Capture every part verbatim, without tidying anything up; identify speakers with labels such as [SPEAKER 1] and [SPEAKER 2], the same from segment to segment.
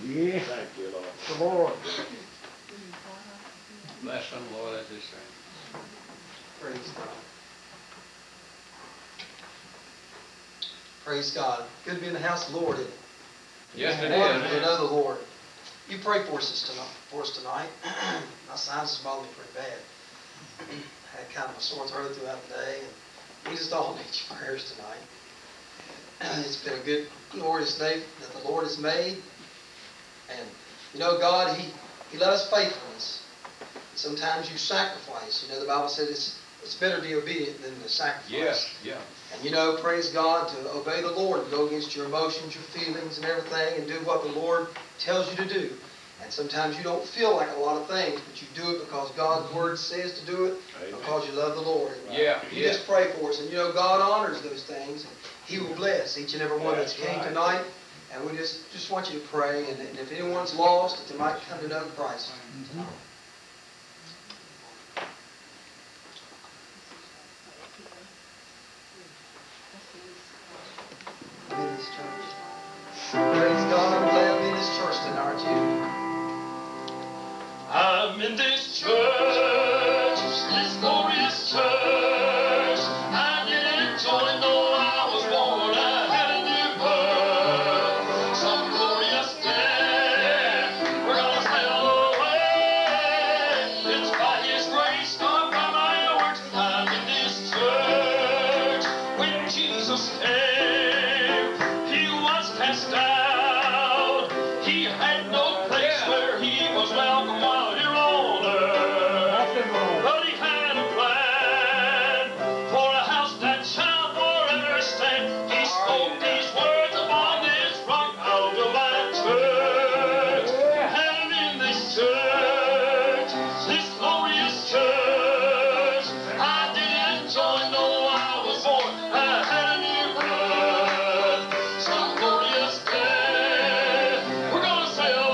[SPEAKER 1] Yeah.
[SPEAKER 2] Thank you, Lord.
[SPEAKER 1] The Lord.
[SPEAKER 3] Bless them, Lord, as they sing.
[SPEAKER 4] Praise God. Praise God. Good to be in the house of the Lord, isn't it?
[SPEAKER 3] Yes, it
[SPEAKER 4] Wonderful
[SPEAKER 3] is.
[SPEAKER 4] to know the Lord. You pray for us tonight. For us tonight. My sinus is bothering me pretty bad. Had kind of a sore throat throughout the day, and we just all need your prayers tonight. It's been a good, glorious day that the Lord has made, and you know, God, He He loves faithfulness. Sometimes you sacrifice. You know, the Bible says it's it's better to be obedient than to sacrifice.
[SPEAKER 3] Yes, yeah.
[SPEAKER 4] And you know, praise God, to obey the Lord, and go against your emotions, your feelings, and everything, and do what the Lord tells you to do. And sometimes you don't feel like a lot of things, but you do it because God's Word says to do it,
[SPEAKER 2] Amen.
[SPEAKER 4] because you love the Lord.
[SPEAKER 3] Yeah,
[SPEAKER 4] You
[SPEAKER 3] yeah.
[SPEAKER 4] just pray for us, and you know, God honors those things, and He will bless each and every one that's
[SPEAKER 2] That's
[SPEAKER 4] came
[SPEAKER 2] right.
[SPEAKER 4] tonight. And we just just want you to pray, and, and if anyone's lost, that they might come to know Christ. In this church. Praise God, I'm glad I'm in this church tonight, aren't you?
[SPEAKER 5] I'm in this church, this glorious church. I didn't join though I was born. I had a new birth. Some glorious day, we're gonna sail away. It's by His grace, not by my works. I'm in this church. When Jesus came, He was cast out. He had no place where He was welcome while here on earth. But He had a plan for a house that shall forever stand. He spoke these words upon this rock. I'll build my church. And in this church, this glorious church, I didn't join though I was born. I had a new birth. Some glorious day, we're gonna sail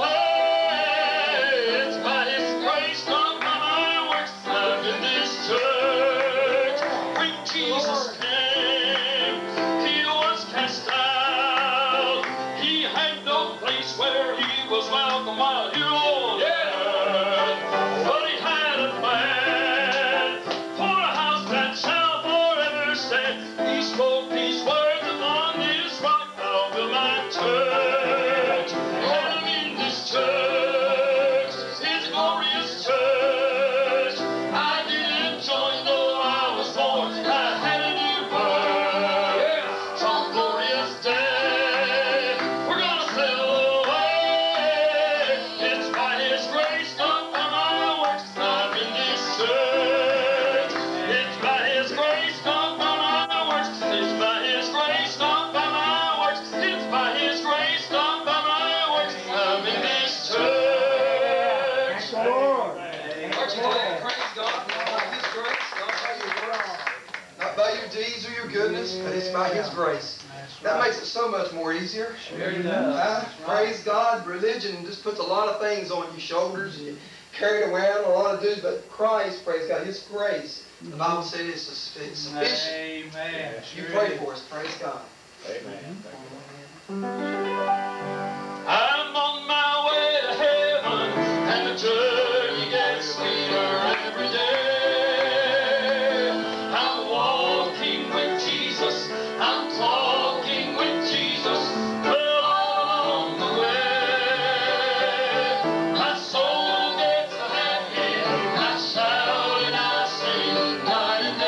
[SPEAKER 5] away. It's by His grace, not by my works. I'm in this church. When Jesus came, He was cast out. He had no place where He was welcome while here on earth. But He had a plan for a house that shall forever stand. He spoke these words upon this rock. I'll build my church. And I'm in this church, His glorious church. I didn't join though I was born. I had a new birth. Some glorious day, we're gonna sail away. It's by His grace, not by my works. I'm in this church. It's by His grace, not by my works. It's by His grace, not by my works. It's by His grace, not by my works. I'm in this church.
[SPEAKER 1] The Lord.
[SPEAKER 4] Aren't you glad? Praise God. Not by His grace, not by your works, not by your deeds or your goodness, but it's by His grace. That makes it so much more easier.
[SPEAKER 3] Sure it does.
[SPEAKER 4] Uh, praise God. Religion just puts a lot of things on your shoulders, and you carry it around, a lot of dudes, but Christ, praise God, His grace, the Bible says it's it's sufficient.
[SPEAKER 1] Amen.
[SPEAKER 4] You pray for us. Praise God.
[SPEAKER 2] Amen. Thank you.
[SPEAKER 5] I'm on my way to heaven, and the journey gets sweeter every day. I'm walking with Jesus, I'm talking with Jesus, well, all along the way. My soul gets happy, I shout and I sing night and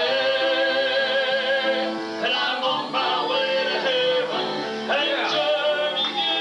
[SPEAKER 5] day. And I'm on my way to heaven, and the journey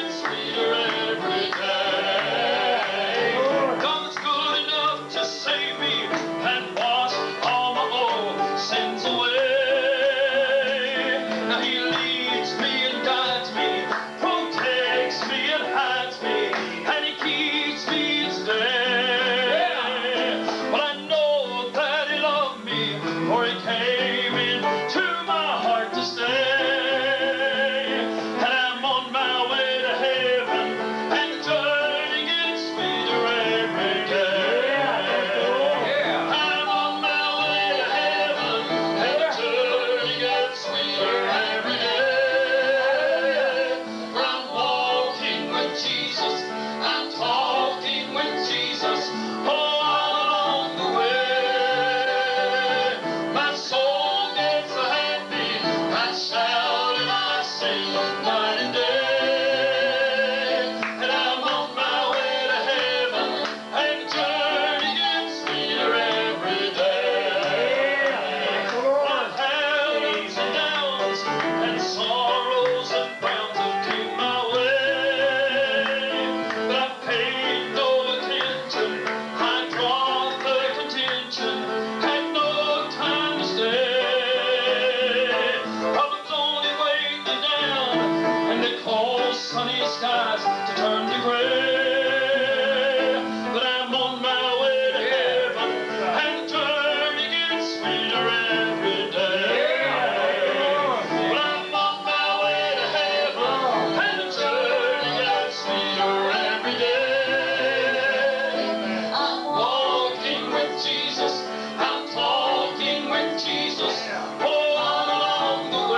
[SPEAKER 5] skies to turn to gray. But I'm on my way to heaven, and the journey gets sweeter every day. But I'm on my way to heaven, and the journey gets sweeter every day. I'm walking with Jesus, I'm talking with Jesus, all along the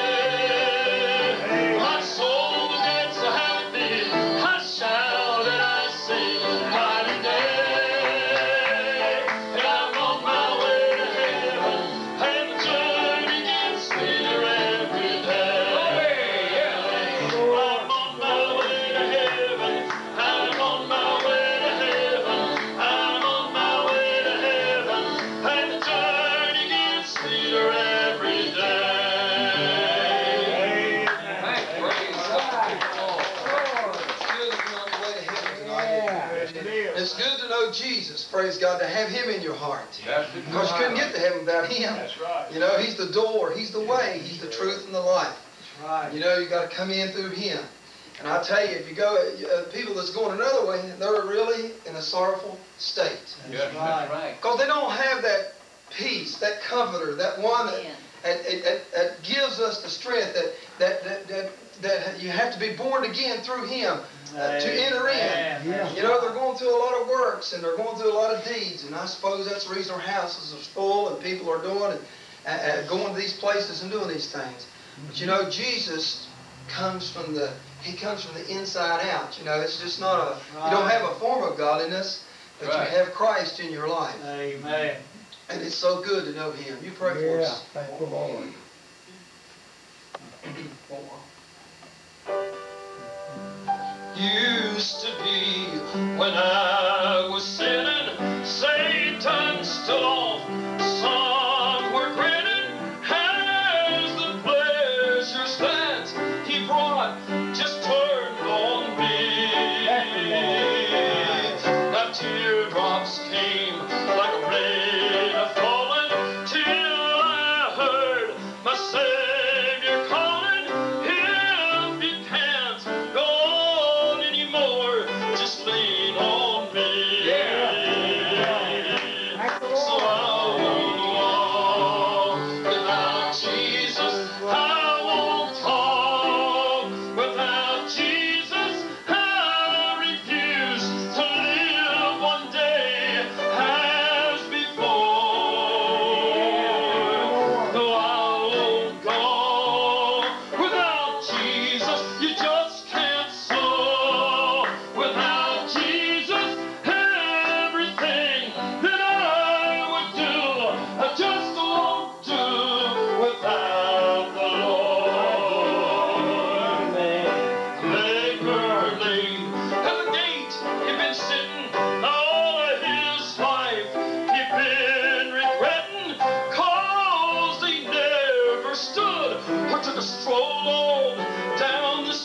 [SPEAKER 5] way. My soul gets so happy, I shout and I sing night and day. And I'm on my way to heaven, and the journey gets sweeter every day. I'm on my way to heaven, I'm on my way to heaven, I'm on my way to heaven, and the journey gets sweeter every day.
[SPEAKER 4] It's good to know Jesus, praise God, to have Him in your heart.
[SPEAKER 3] That's the
[SPEAKER 4] Because you couldn't get to heaven without Him.
[SPEAKER 2] That's right.
[SPEAKER 4] You know, He's the door, He's the way, He's the truth and the life.
[SPEAKER 2] That's right.
[SPEAKER 4] You know, you got to come in through Him. And I tell you, if you go, uh, people that's going another way, they're really in a sorrowful state.
[SPEAKER 3] Yes, that's right.
[SPEAKER 4] Because they don't have that peace, that comforter, that one that, that, that, that gives us the strength that, that, that, that, that you have to be born again through Him uh, to enter in.
[SPEAKER 2] Amen.
[SPEAKER 4] You know, they're going through a lot of works and they're going through a lot of deeds, and I suppose that's the reason our houses are full and people are doing and uh, uh, going to these places and doing these things. But you know, Jesus comes from the He comes from the inside out. You know, it's just not a you don't have a form of godliness, but
[SPEAKER 3] Right.
[SPEAKER 4] you have Christ in your life,
[SPEAKER 2] Amen.
[SPEAKER 4] and it's so good to know Him. You pray for
[SPEAKER 2] Yeah,
[SPEAKER 4] us.
[SPEAKER 2] thank the Lord.
[SPEAKER 5] Used to be when I was sinning, Satan stood off, some were grinning as the pleasures that he brought just turned on me. Now teardrops came like a rain of falling till I heard my Savior calling. If you can't go on anymore, just lean on me. So I won't walk without Jesus. I won't talk without Jesus. I refuse to live one day as before. No, I won't go without Jesus. You just can't soar without Jesus. Everything that I would do, I just won't do without the Lord. Labor lane at the gate, he'd been sitting all of his life. He'd been regretting, cause he never stood or took a stroll on down the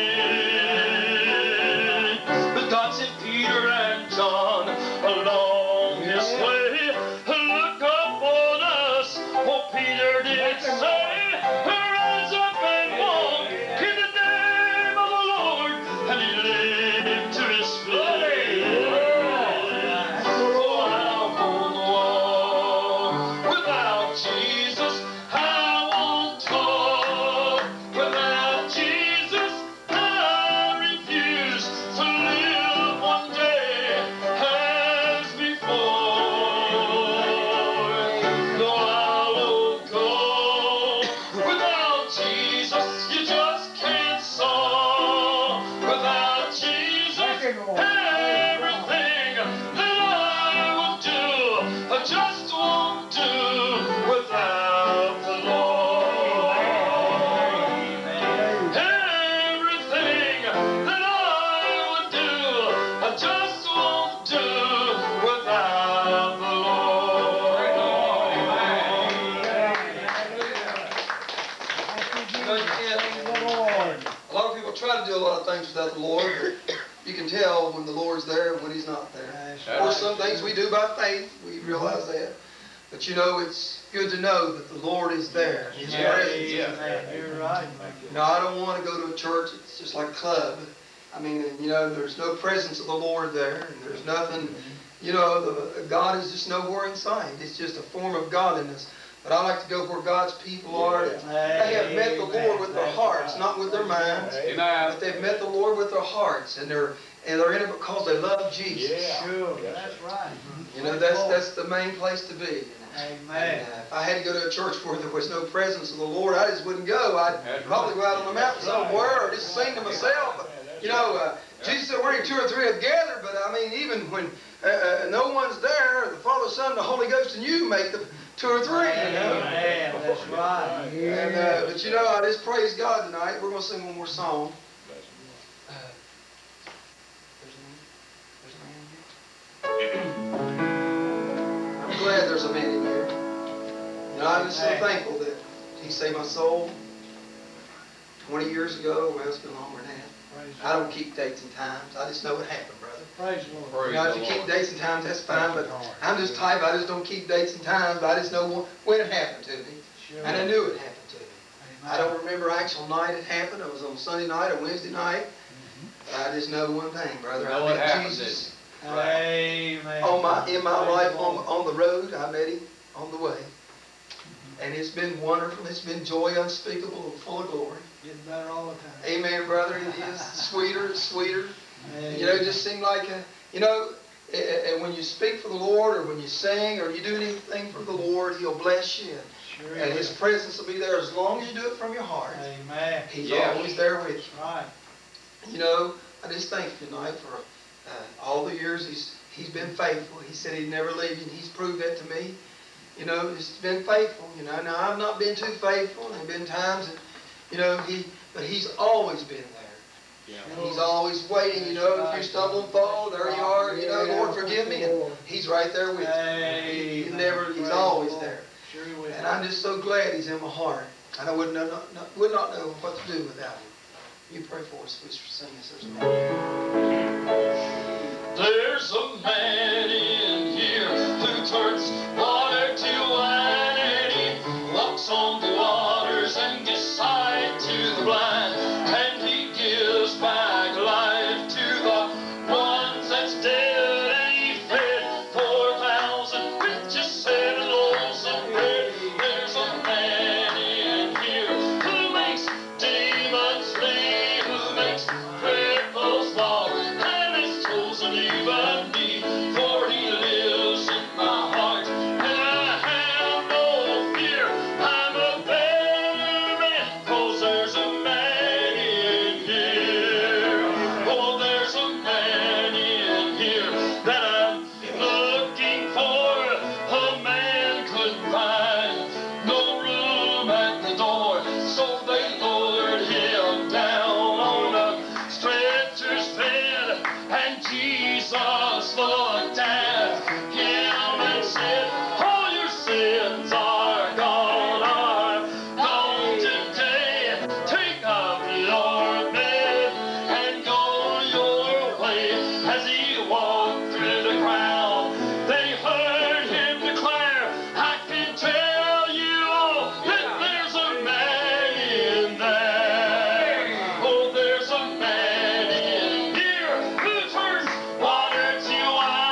[SPEAKER 5] street. But God sent Peter and John along his way. Look up on us, oh Peter did say, rise up and walk in the name of the Lord, and he leaped to his feet. Oh, I won't walk without Jesus. I won't talk without Jesus. I refuse to live one day as before. No, I won't go without Jesus. You just can't soar without Jesus. Everything that I will do, I just won't do without the Lord. Everything that I would do, I just won't do without the Lord.
[SPEAKER 4] You know, you can't- A lot of people try to do a lot of things without the Lord, but you can tell when the Lord's there and when He's not there. Of course, some things we do by faith, we realize that. But you know, it's good to know that the Lord is there. His presence is there.
[SPEAKER 2] You're right.
[SPEAKER 4] You know, I don't want to go to a church, it's just like a club, I mean, you know, there's no presence of the Lord there, and there's nothing, you know, the, God is just nowhere in sight. It's just a form of godliness. But I like to go where God's people are. They have met the Lord with their hearts, not with their minds. But they've met the Lord with their hearts, and they're and they're in it because they love Jesus.
[SPEAKER 2] Yeah, sure, that's right.
[SPEAKER 4] You know, that's that's the main place to be.
[SPEAKER 2] Amen.
[SPEAKER 4] And, uh, if I had to go to a church where there was no presence of the Lord, I just wouldn't go. I'd probably go out on the mountain somewhere or just sing to myself. But, you know, uh, Jesus said, where two or three have gathered, but I mean, even when uh, uh, no one's there, the Father, Son, the Holy Ghost, and you make the two or three, you know.
[SPEAKER 2] Amen, that's right.
[SPEAKER 4] And, uh, but, you know, I just praise God tonight. We're going to sing one more song. Uh, there's a man. There's a man here. I'm glad there's a man in here. You know, I'm just so thankful that He saved my soul twenty years ago. Well, it's been longer than that. I don't keep dates and times. I just know what happened, brother.
[SPEAKER 2] Praise the Lord.
[SPEAKER 4] You know, if you keep dates and times, that's fine, but I'm just type. I just don't keep dates and times, but I just know when it happened to me. And I knew it happened to me. I don't remember actual night it happened. It was on Sunday night or Wednesday night. But I just know one thing, brother.
[SPEAKER 3] know
[SPEAKER 4] I
[SPEAKER 3] what
[SPEAKER 4] met
[SPEAKER 3] happened,
[SPEAKER 4] Jesus.
[SPEAKER 2] Amen.
[SPEAKER 4] On my, in my life, on, on the road, I met Him on the way. And it's been wonderful. It's been joy unspeakable and full of glory.
[SPEAKER 2] Getting better all the time.
[SPEAKER 4] Amen, brother. It is sweeter and sweeter.
[SPEAKER 2] Amen.
[SPEAKER 4] You know, it just seemed like, a, you know, and when you speak for the Lord or when you sing or you do anything for the Lord, He'll bless you.
[SPEAKER 2] Sure
[SPEAKER 4] And His presence will be there as long as you do it from your heart.
[SPEAKER 2] Amen.
[SPEAKER 4] He's
[SPEAKER 3] Yeah.
[SPEAKER 4] always there with you.
[SPEAKER 2] That's right.
[SPEAKER 4] You know, I just thank you tonight for uh, all the years He's He's been faithful. He said He'd never leave you, and He's proved that to me. You know, He's been faithful. You know, now I've not been too faithful. There have been times that, you know, He, but He's always been there.
[SPEAKER 3] Yeah.
[SPEAKER 4] And He's always waiting. You know, if you stumble and fall, there you are. You know, Lord, forgive me, and He's right there with you. He, he never, He's always there.
[SPEAKER 2] Sure He will.
[SPEAKER 4] And I'm just so glad He's in my heart. And I would not, not, would not know what to do without Him. You pray for us, please, for singing us. There's a man.
[SPEAKER 5] There's a man in here who turns water to wine, and He walks on the waters and gives sight to the blind, and He gives back life to the ones that's dead, and He fed four thousand with just seven loaves of bread. There's a man in here who makes demons flee, who makes cripples walk, and is chosen even me, for He lives in my heart, and I have no fear. I'm a better man, 'cause there's a man in here. Oh, there's a man in here that I'm looking for. A man couldn't find no room at the door, so they lowered Him down on a stretcher's bed, and Jesus looked at Him and said, all your sins are gone, are gone today. Take up your bed and go your way. As He walked through the crowd, they heard Him declare, I can tell you all that there's a man in there. Oh, there's a man in here who turns water to wine.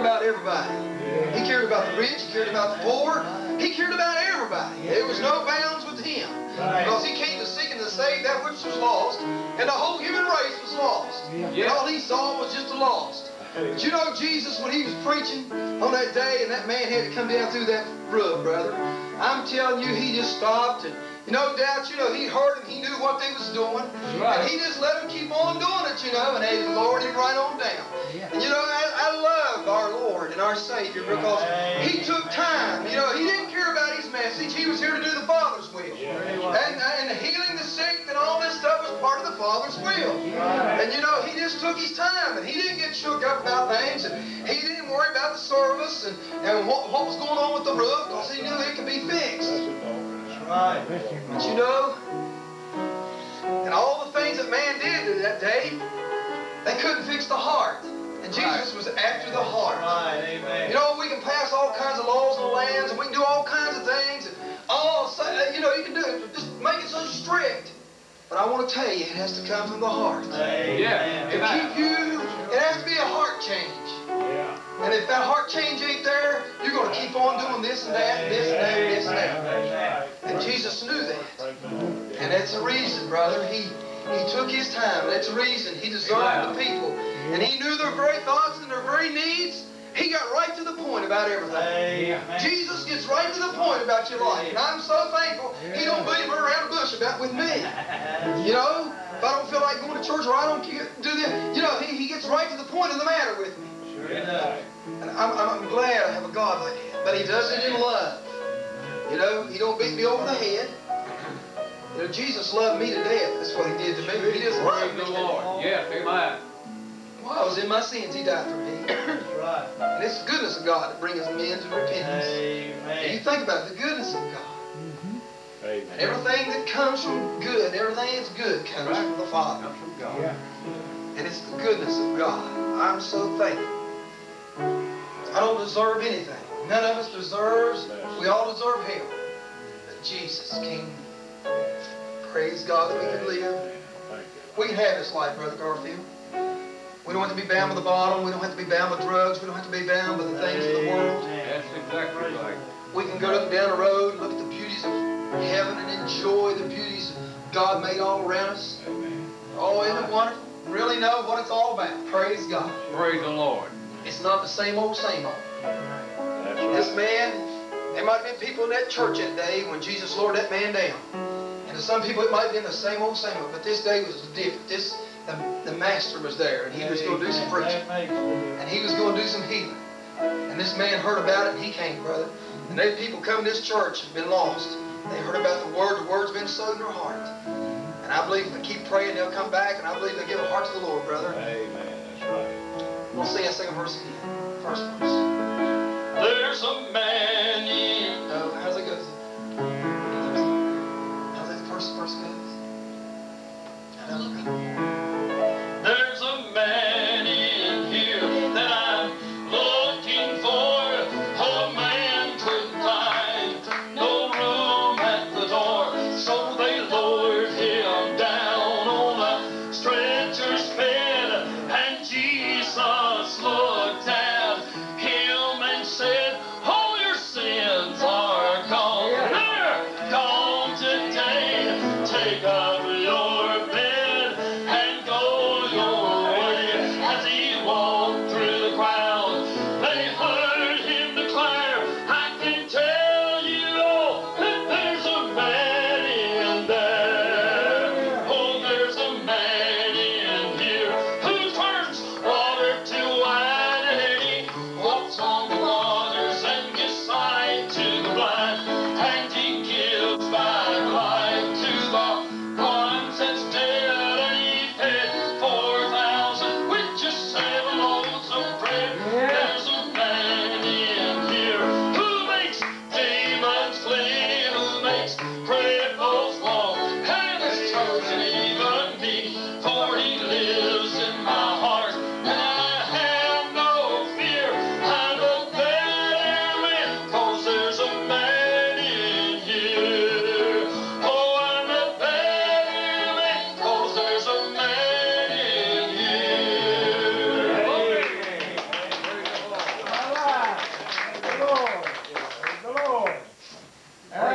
[SPEAKER 4] about everybody. He cared about the rich. He cared about the poor. He cared about everybody. There was no bounds with him. Because he came to seek and to save that which was lost. And the whole human race was lost. And all he saw was just the lost. But you know, Jesus, when he was preaching on that day and that man had to come down through that roof, brother, I'm telling you, he just stopped and no doubt, you know, he heard him. He knew what they was doing. And he just let them keep on doing it, you know, and they lowered him right on down. And you know, I, I love our Lord and our Savior because he took time. You know, he didn't care about his message. He was here to do the Father's will. And, and healing the sick and all this stuff was part of the Father's will. And you know, he just took his time and he didn't get shook up about things. And he didn't worry about the service and, and what, what was going on with the roof because he knew it could be fixed.
[SPEAKER 2] Right.
[SPEAKER 4] But you know, and all the things that man did that day, they couldn't fix the heart. And Jesus was after the heart.
[SPEAKER 2] Right, amen.
[SPEAKER 4] You know, we can pass all kinds of laws on the lands, and we can do all kinds of things. And all, you know, you can do it, just make it so strict. But I want to tell you, it has to come from the heart.
[SPEAKER 3] Yeah.
[SPEAKER 4] To keep you, it has to be a heart change. And if that heart change ain't there, you're going to keep on doing this and that, and this and that, and this and that. And Jesus knew that. And that's the reason, brother. He he took his time. That's the reason. He discerned the people. And he knew their very thoughts and their very needs. He got right to the point about everything. Jesus gets right to the point about your life. And I'm so thankful he don't beat around the bush about with me. You know, if I don't feel like going to church or I don't do this, you know, he, he gets right to the point of the matter with me. And I'm, I'm glad I have a God like that. But he does it in love. You know, he don't beat me over the head. You know, Jesus loved me to death. That's what he did to me. He just loved me
[SPEAKER 3] Praise the Lord. Yeah, amen.
[SPEAKER 4] While I was in my sins, he died for me.
[SPEAKER 2] That's right.
[SPEAKER 4] And it's the goodness of God that brings men to repentance. And you
[SPEAKER 2] Amen.
[SPEAKER 4] think about it, the goodness of God.
[SPEAKER 1] Amen.
[SPEAKER 4] And everything that comes from good, everything that's good comes from the Father.
[SPEAKER 3] Comes from God.
[SPEAKER 4] And it's the goodness of God. I'm so thankful. I don't deserve anything. None of us deserves. We all deserve hell. But Jesus came. Praise God that we can live. We can have this life, Brother Garfield. We don't have to be bound with the bottom. We don't have to be bound with drugs. We don't have to be bound with the things of the world.
[SPEAKER 3] That's exactly right.
[SPEAKER 4] We can go up and down the road and look at the beauties of heaven and enjoy the beauties God made all around us. Oh, isn't it wonderful? Really know what it's all about. Praise God.
[SPEAKER 3] Praise the Lord.
[SPEAKER 4] It's not the same old, same old.
[SPEAKER 1] That's
[SPEAKER 4] This
[SPEAKER 1] right.
[SPEAKER 4] man, there might have been people in that church that day when Jesus lowered that man down. And to some people it might have been the same old, same old. But this day was different. This, the, the master was there and he was going to do some preaching. And he was going to do some healing. And this man heard about it and he came, brother. And there people come to this church and been lost. They heard about the word. The word's been sowed in their heart. And I believe if they keep praying, they'll come back. And I believe they'll give a heart to the Lord, brother.
[SPEAKER 1] Amen. That's right.
[SPEAKER 4] We'll sing that second verse again. First verse.
[SPEAKER 5] There's a man in
[SPEAKER 4] Oh, how's it go? How's that first verse goes? I don't know.
[SPEAKER 5] There's a man in here that I'm looking for. A man couldn't find no room at the door, so they lowered him down on a stretcher's bed, and Jesus looked at him and said, "Oh, your sin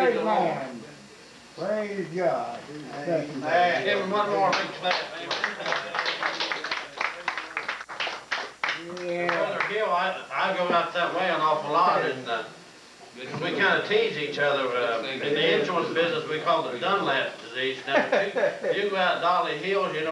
[SPEAKER 3] Praise the Lord.
[SPEAKER 6] Amen. Praise God. Thank you.
[SPEAKER 2] Amen.
[SPEAKER 3] Give him one more big clap.
[SPEAKER 6] Yeah.
[SPEAKER 7] Brother Hill, I, I go out that way an awful lot, and uh, we kind of tease each other. Uh, in the insurance business, we call it Dunlap disease. Now, if you, you go out Dolly Hills, you know.